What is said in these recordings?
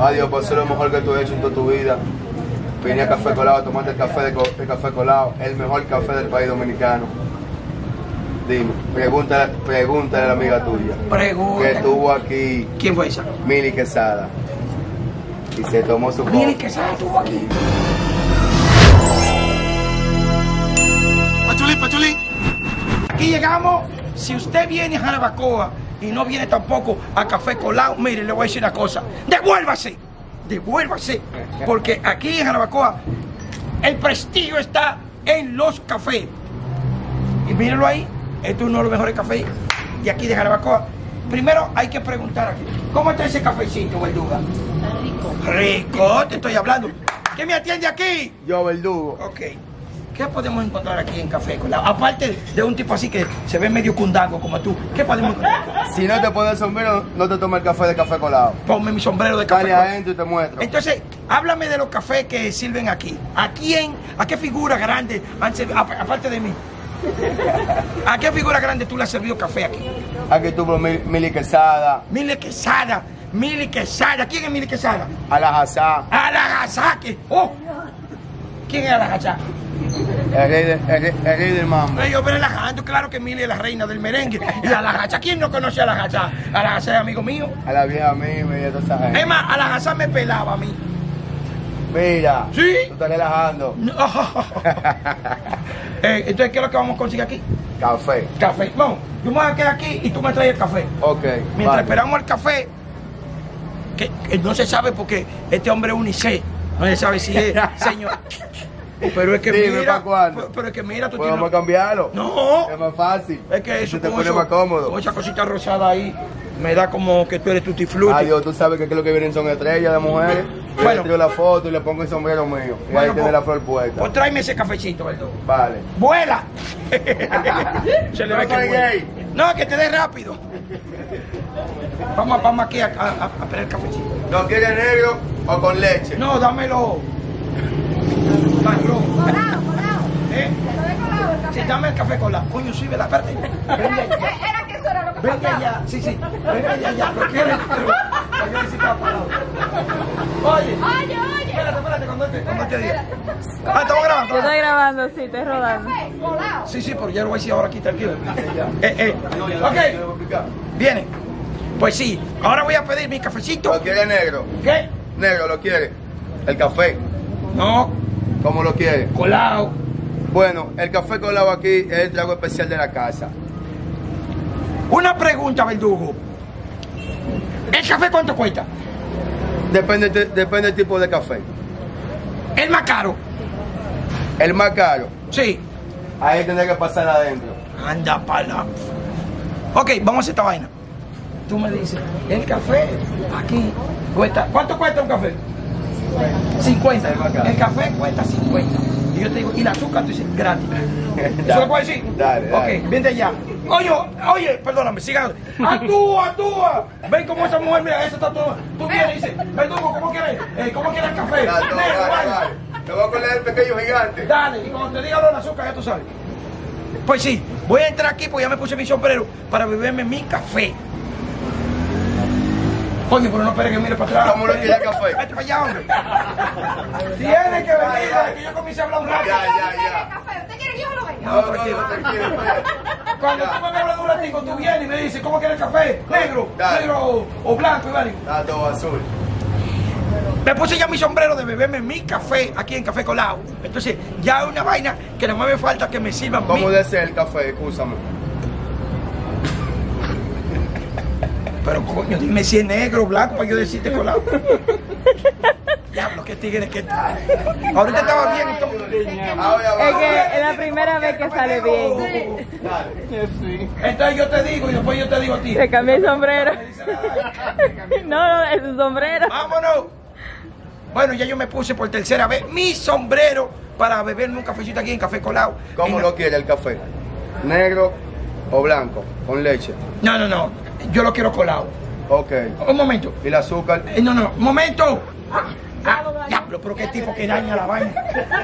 Adiós, pues eso es lo mejor que tú has hecho en toda tu vida. Vine a Café Colado, tomaste el café de Café Colado, el mejor café del país dominicano. Dime, pregúntale a la amiga tuya. Pregúntale. Que estuvo aquí. ¿Quién fue esa? Mili Quesada. Y se tomó su Mili Quesada estuvo aquí. Pachulín. Aquí llegamos. Si usted viene a Jarabacoa y no viene tampoco a Café Colado, mire, le voy a decir una cosa. ¡Devuélvase! Porque aquí en Jarabacoa el prestigio está en los cafés. Y mírenlo ahí, este es uno de los mejores cafés de aquí de Jarabacoa. Primero hay que preguntar aquí, ¿cómo está ese cafecito, Verduga? Rico, te estoy hablando. ¿Quién me atiende aquí? Yo, Verdugo. Ok. ¿Qué podemos encontrar aquí en Café Colado? Aparte de un tipo así que se ve medio cundango como tú, ¿qué podemos encontrar? Si no te pones sombrero, no te tomes el café de Café Colado. Ponme mi sombrero de café. Dale adentro y te muestro. Entonces, háblame de los cafés que sirven aquí. ¿A qué figura grande han servido, aparte de mí? ¿A qué figura grande tú le has servido café aquí? Aquí tuvo Mili Quesada. Mili Quesada. ¿Quién es Mili Quesada? Alajazá. Alajazá. ¿Quién es Alajazá? El rey del mambo. Yo veo relajando, claro que Mili es la reina del merengue. Y Alajazá, ¿quién no conoce a Alajazá? Alajazá es amigo mío. A la vieja mía y a toda esa gente. Es más, Alajazá me pelaba a mí. Mira, ¿Sí? tú estás relajando. Entonces, ¿qué es lo que vamos a conseguir aquí? Café. Café. Vamos, yo me voy a quedar aquí y tú me traes el café. Ok. Mientras vale. esperamos el café, que no se sabe porque este hombre es unicé. No se sabe si es señor. Pero es que Dime, mira, ¿para cuándo? pero es que mira, tú ¿Podemos tienes... cambiarlo? No. Es más fácil. Es que eso te con pone eso, más cómodo. con esa cosita rosada ahí, me da como que tú eres tutti frutti. Adiós, tú sabes que aquí lo que vienen son estrellas de mujeres. Yo Bueno. le tiro la foto y le pongo el sombrero mío. Y ahí tiene la flor puesta. Pues tráeme ese cafecito, ¿verdad? Vale. ¡Vuela! Se le ve No que soy vuela. gay. No, que te dé rápido. Vamos aquí a esperar el cafecito. ¿Lo quieres negro o con leche? No, dámelo. Marrón. Colado. ¿Eh? Colado el café. Sí, dame el café colado. Coño, sí, ¿verdad? Espérate. Era que eso era lo que Venga faltaba. ya. Sí. Venga ya. ¿Lo quieres? Yo necesito parado. Oye. Oye. Espérate, cuando te diga. Estamos grabando. Yo estoy grabando, sí, estoy rodando. Café, colado. Sí, pero ya lo voy a decir ahora aquí, tranquilo. Ok. Viene. Pues sí, ahora voy a pedir mi cafecito. ¿Lo quieres negro? ¿Qué? Negro, ¿lo quieres? El café. No, ¿Cómo lo quieres? colado. Bueno, el café colado aquí es el trago especial de la casa. Una pregunta, Verdugo. ¿El café cuánto cuesta? Depende del tipo de café. ¿El más caro? El más caro, Sí. ahí tendré que pasar adentro. Anda pala. Ok, vamos a hacer esta vaina. Tú me dices, el café aquí cuesta. ¿Cuánto cuesta un café? 50. El café cuesta 50. Y yo te digo, ¿y el azúcar? Tú dices, gratis. ¿Eso lo puedes decir? Dale. Ok, vente allá. Oye, perdóname, siga. Actúa. Ven como esa mujer, mira, esa está toda. Tú vienes y dices, Verdugo, ¿cómo quieres el café? Dale, Negro, vale. Te voy a poner el pequeño gigante. Dale, y cuando te diga lo del azúcar, ya tú sabes. Pues sí, voy a entrar aquí porque ya me puse mi sombrero para beberme mi café. Coño, pero no esperes que mire para atrás. ¿Cómo lo quiere el café? Vete para allá, hombre. Tiene que venir, desde que yo comience a hablar un rato. Ya. Café. ¿Usted quiere que yo lo venga? No, tranquilo. espérate. Cuando tú me hablas de un ratico, tú vienes y me dices, ¿cómo quieres el café? Negro, Dale. negro o blanco, y vale. Está todo azul. Me puse ya mi sombrero de beberme mi café aquí en Café Colado. Entonces, ya es una vaina que no me falta que me sirvan ¿Cómo mi... desea el café? Escúchame. Pero coño, dime si es negro o blanco para yo decirte colado. Diablo, qué tigre que está. Ahorita estaba bien. Es que es la primera vez que sale bien. Entonces yo te digo y después yo te digo a ti. Se cambió el sombrero. No, es su sombrero. ¡Vámonos! Bueno, ya yo me puse por tercera vez mi sombrero para beberme un cafecito aquí en Café Colado. ¿Cómo lo quiere el café? ¿Negro o blanco? ¿Con leche? No. Yo lo quiero colado. Ok. Un momento. ¿Y el azúcar? No. Un momento. Diablo, pero qué tipo que daña la vaina.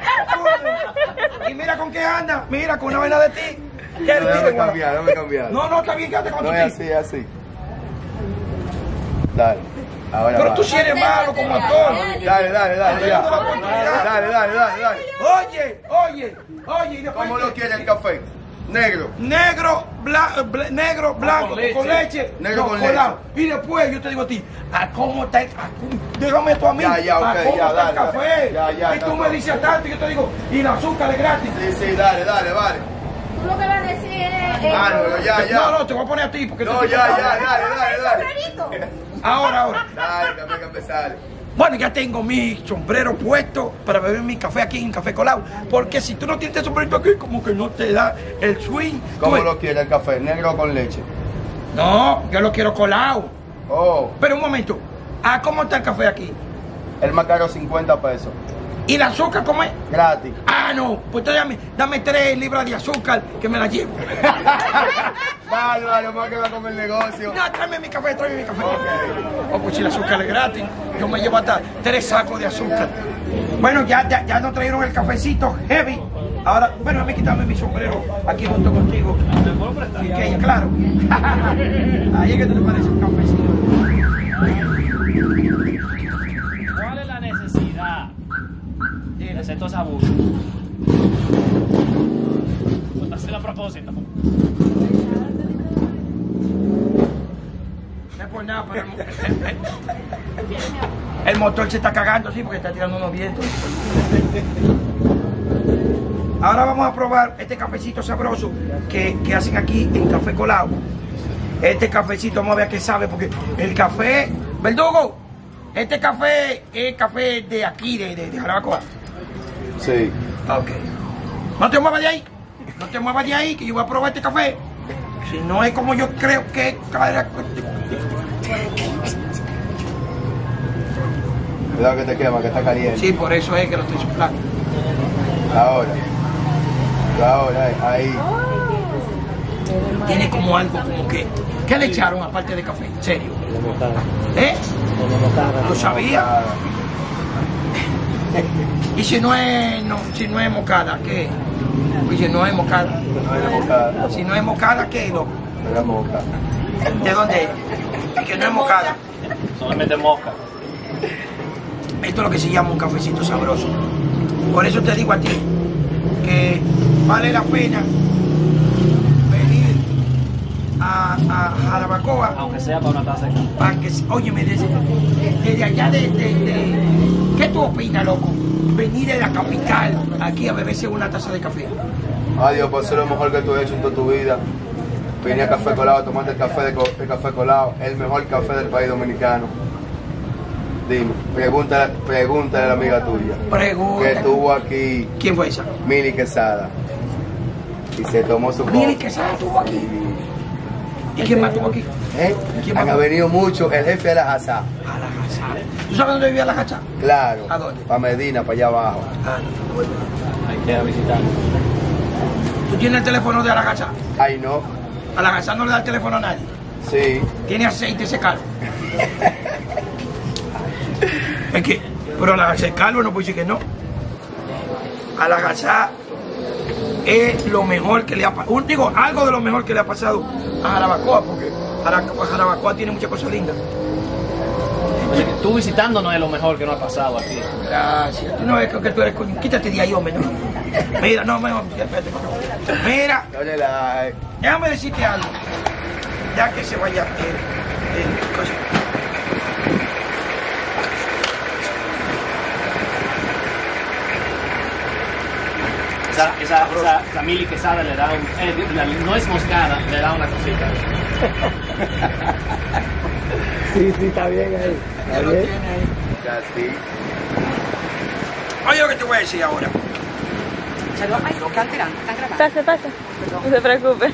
Y mira con qué anda. Mira, con una vaina de ti. Déjame cambiar. No, está bien, quédate con tu No ti. es así, es así. Dale. Ahora Pero va. tú sí eres malo como actor. Dale, dale, dale, ya. Dando la oportunidad. Dale, dale, dale, dale. Oye, y después ¿Cómo lo quiere el café? Negro. negro, negro, blanco, con leche, Negro no, con colado. Y después yo te digo a ti, ¿a cómo está el dígame tú a mí, Ya, ¿a ok, cómo ya, está dale, el café? ya, Y tú me dices tanto y yo te digo, y el azúcar es gratis. Sí, dale, dale, vale. Tú lo que vas a decir es... Bárbaro, ya, ya. No, te voy a poner a ti porque No, te- ya, dale. sombrerito. Ahora. Dale, que sale. Bueno, ya tengo mi sombrero puesto para beber mi café aquí en Café Colado. Porque si tú no tienes el sombrerito aquí, como que no te da el swing. ¿Cómo Tú- lo quiere el café? ¿Negro o con leche? No, yo lo quiero colado. Oh, Pero un momento, ¿a cómo está el café aquí? el más caro 50 pesos. ¿Y el azúcar cómo es? Gratis. Ah, no, pues dame 3 libras de azúcar que me la llevo. Bárbaro, más que va con el negocio. No, tráeme mi café. Ok. Oh, pues si el azúcar es gratis, yo me llevo hasta 3 sacos de azúcar. Bueno, ya nos trajeron el cafecito heavy. Ahora, bueno, déjame quitarme mi sombrero aquí junto contigo. Que claro. Ahí es que te parece un cafecito. ¿Cuál es la necesidad de hacer todos esos abusos? Pues hacerlo a propósito. No es por nada, pero el motor se está cagando, sí, porque está tirando unos vientos. Ahora vamos a probar este cafecito sabroso que hacen aquí en Café Colado. Este cafecito, vamos a ver qué sabe, porque el café, Verdugo, este café es café de aquí, de Jarabacoa. Sí. Ok. No te muevas de ahí, que yo voy a probar este café. Si no es como yo creo que es. Cuidado que te quema, que está caliente. Sí, por eso es que lo estoy soplando. Ahora, ahí. Tiene como algo como que. ¿Qué le echaron aparte de café? ¿En serio? ¿Eh? Lo sabía. Y si no es mocada, ¿qué? Y si no es mocada. No era mocada. Si no es mocada, ¿qué, loco? No era mocada. ¿De dónde es? Y que no es mocada. Solamente mosca. Esto es lo que se llama un cafecito sabroso. Por eso te digo a ti que vale la pena venir a Jarabacoa, Aunque sea para una taza de café. para que, óyeme, desde allá ¿qué tú opinas, loco? Venir de la capital aquí a beberse una taza de café. Adiós, pues eso es lo mejor que tú has hecho en toda tu vida. Venir a Café Colado, tomarte el café Colado, el mejor café del país dominicano. Dime, pregúntale a la amiga tuya. Pregunta. Que estuvo aquí, ¿Quién fue esa? Mili Quesada. Y se tomó su Mili copa. Quesada estuvo aquí. ¿Y quién más estuvo aquí? ¿Quién Han más? venido mucho, el jefe de la Hazá. A la Gacha. ¿Tú sabes dónde vivía la Gacha? Claro. ¿A dónde? Para Medina, para allá abajo. Ah, no. Hay que ir a visitar. ¿Tú tienes el teléfono de Aragacha? Ay, no. A la Gacha no le da el teléfono a nadie. Sí. Tiene aceite ese calvo. Es que, pero a la Gacha el calvo no puede decir que no. A la Gacha es lo mejor que le ha pasado. Digo, algo de lo mejor que le ha pasado a Jarabacoa, porque Jarabacoa tiene muchas cosas lindas. O sea, que tú visitando no es lo mejor que nos ha pasado aquí. Gracias. Tú no ves que tú eres coño. Quítate de ahí, hombre, no. Mira, no, mejor, espérate. Mira, Dale like. déjame decirte algo. Ya que se vaya cosa. Esa Mili Quesada le da no es moscada, le da una cosita. Sí, está bien ahí. Ya lo tiene ahí. Así. Oye lo que te voy a decir ahora. Pase. No se preocupe.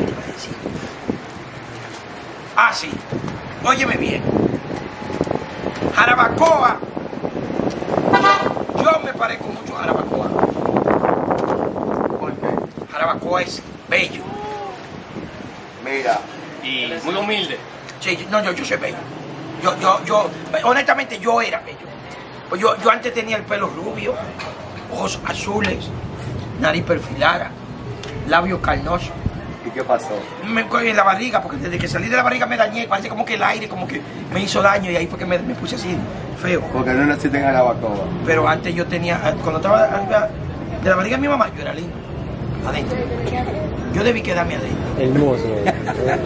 Ah, sí. Óyeme bien. Jarabacoa. Yo me parezco mucho a Jarabacoa. ¿Por qué? Jarabacoa es bello. Mira. Y muy humilde. Sí, no, yo soy bello. Honestamente, yo era bello. Pues yo antes tenía el pelo rubio, ojos azules, nariz perfilada, labios carnosos. ¿Y ¿Qué pasó? Me cogí en la barriga, porque desde que salí de la barriga me dañé, parece como que el aire como que me hizo daño y ahí fue que me puse así, feo. Porque no necesitan Jarabacoa. Pero antes yo tenía, cuando estaba arriba de la barriga de mi mamá, yo era lindo, adentro. Yo debí quedarme adentro. Hermoso.